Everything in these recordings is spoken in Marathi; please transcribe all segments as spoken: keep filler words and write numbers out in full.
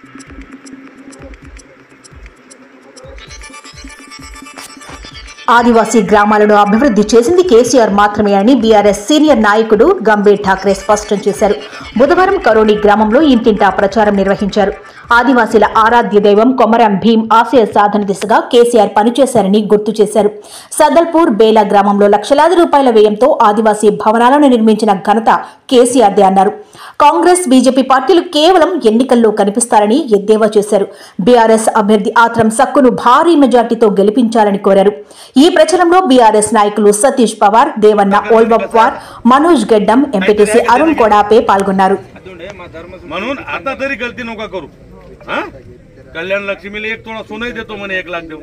ఆదివాసీ గ్రామాలను అభివృద్ధి చేసింది కేసీఆర్ మాత్రమే అని బీఆర్ఎస్ సీనియర్ నాయకుడు గంభీర్ ఠాక్రే స్పష్టం చేశారు. బుధవారం కరోని గ్రామంలో ఇంటింటా ప్రచారం నిర్వహించారు. ఆదివాసీల ఆరాధ్య దైవం కొమరం భీం ఆశయ సాధన దిశగా కేసీఆర్ పనిచేశారని గుర్తు చేశారు. సదల్పూర్ బేలా గ్రామంలో లక్షలాది రూపాయల వ్యయంతో ఆదివాసీ భవనాలను నిర్మించిన ఘనత కేసీఆర్దే అన్నారు. కాంగ్రెస్ బీజేపీ పార్టీలు కేవలం ఎన్నికల్లో కనిపిస్తారని ఎద్దేవా చేశారు. బీఆర్ఎస్ అభ్యర్థి ఆత్రం సక్కును భారీ మెజార్టీతో గెలిపించాలని కోరారు. ఈ ప్రచారంలో బీఆర్ఎస్ నాయకులు సతీష్ పవార్, దేవన్న ఓల్వప్వార్, మనోజ్ గెడ్డం, ఎంపీటీసీ అరుణ్ कोडापे पाल्गొన్నారు. म्हणून आता तरी गलती नका करू. कल्याण लक्ष्मीला एक थोडा सोनही देतो म्हणे एक लाख देऊ.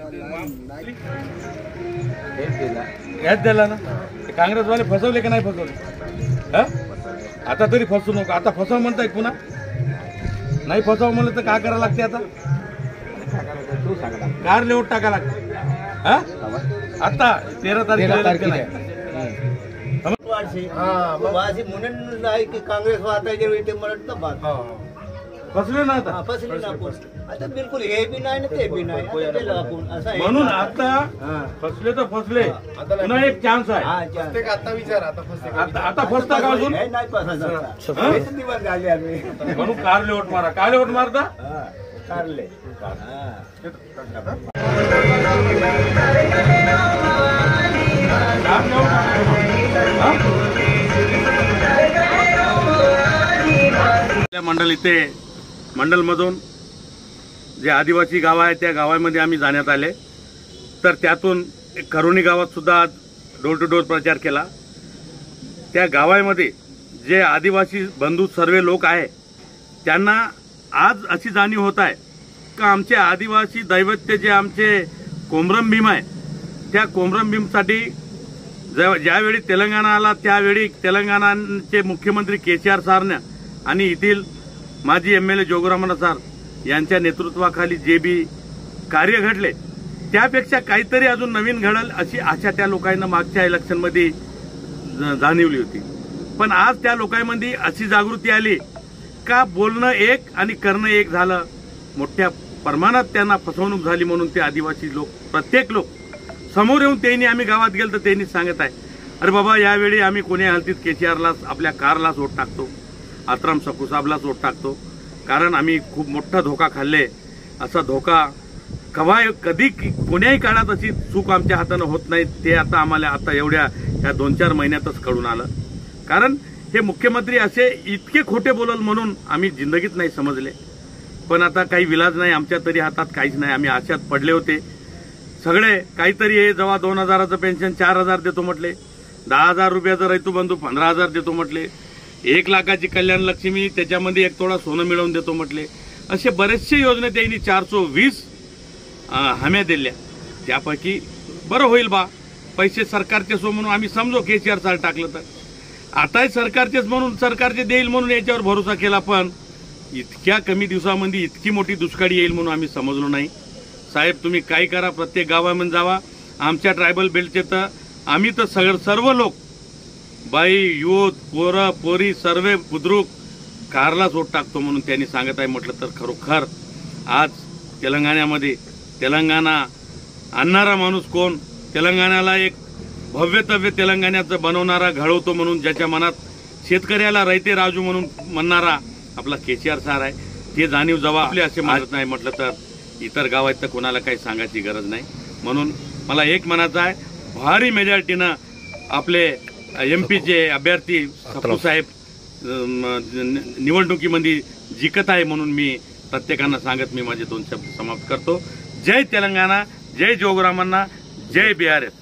याच दिला ना. काँग्रेसवाले फसवले का नाही फसवले? आता तरी फसू नका. आता फसव म्हणताय पुन्हा नाही फसव म्हणलं तर काय करावं लागते? आता कार लेवट टाका लागते. आता तेरा तारखेला काँग्रेस फसले ना आता आता बिलकुल हे बी नाही ते बी नाही. म्हणून आता फसले तर फसले. पुन्हा एक चान्स आहे. आता विचार आता आता फसता का अजून? म्हणून कार लेवट मारा. काय लेवट मारता? कारले मंडल इथे मंडल मधून जे आदिवासी गाव आहे त्या गावामध्ये आम्ही जाण्यात आले. तर त्यातून करोनी गावात सुद्धा डोर टू डोर प्रचार केला. त्या गावामध्ये जे आदिवासी बंधू सर्व लोक आहे त्यांना आज अशी जाणीव होत आहे का आमचे आदिवासी दैवत्य जे आमचे कोमरम भीम आहे त्या कोमरम भीमसाठी ज्यावेळी तेलंगणा आला त्यावेळी तेलंगणाचे मुख्यमंत्री केसीआर सारने आणि येथील माजी M L A Jogaraman sir यांच्या नेतृत्वाखाली जे बी कार्य घडले त्यापेक्षा काहीतरी अजून नवीन घडल अशी आशा त्या लोकांना मागच्या इलेक्शनमध्ये जाणवली होती. पण आज त्या लोकांमध्ये अशी जागृती आली का बोलणं एक आणि करणं एक झालं. मोठ्या प्रमाणात त्यांना फसवणूक झाली म्हणून ते आदिवासी लोक प्रत्येक लोक समोर येऊन त्यांनी आम्ही गावात गेलो तर त्यांनी सांगत आहे अरे बाबा यावेळी आम्ही कोणी हालतीत केसीआरला आपल्या कारला वोट टाकतो, आत्राम सकू साहेबलाच वोट टाकतो. कारण आम्ही खूप मोठा धोका खाल्ले. असा धोका कवा कधी कोण्याही काळात अशी चूक आमच्या हाताने होत नाही. ते आता आम्हाला आता एवढ्या या दोन चार महिन्यातच कळून आलं. कारण हे मुख्यमंत्री असे इतके खोटे बोलल म्हणून आम्ही जिंदगीत नाही समजले. पण आता काही विलाज नाही. आमच्या तरी हातात काहीच नाही. आम्ही आशात पडले होते सगळे. काहीतरी हे जेव्हा दोन हजाराचं पेन्शन चार हजार देतो म्हटले, दहा हजार रुपयाचं रैतू बंधू पंधरा हजार देतो म्हटले, एक लाखाची कल्याण लक्ष्मी त्याच्यामध्ये एक थोडा सोनं मिळवून देतो म्हटले. असे बरेचसे योजने त्यांनी चारशे वीस हम्या दिल्या. त्यापैकी बरं होईल बा पैसे सरकारचे सो म्हणून आम्ही समजो केसीआर सार टाकलं तर आताही सरकारचेच म्हणून सरकारचे देईल म्हणून याच्यावर भरोसा केला. पण इतक्या कमी दिवसामध्ये इतकी मोठी दुष्काळी येईल म्हणून आम्ही समजलो नाही. साहेब तुम्ही काय करा, प्रत्येक गावामध्ये जावा. आमच्या ट्रायबल बेल्टचे तर आम्ही तर सगळं सर्व लोक बाई युथ पोरं पोरी सर्व बुद्रुक कारलाच वोट टाकतो म्हणून त्यांनी सांगत आहे. म्हटलं तर खरोखर आज तेलंगणामध्ये तेलंगणा आणणारा माणूस कोण, तेलंगणाला एक भव्यतव्य तेलंगणाचं बनवणारा घडवतो म्हणून ज्याच्या मनात शेतकऱ्याला रयते राजू म्हणून म्हणणारा आपला केसीआर सार आहे. ते जाणीव जेव्हा आपले असे मानत नाही म्हटलं तर इतर गावात तर कोणाला काही सांगायची गरज नाही. म्हणून मला एक म्हणायचं आहे भारी मेजॉरिटीनं आपले एम पीचे अभ्यर्थी सप्पू साहेब निवडणुकीमध्ये जिंकत आहे म्हणून मी प्रत्येकांना सांगत मी माझे दोन शब्द समाप्त करतो. जय तेलंगणा, जय जोगरामन्ना, जय बीआरएस.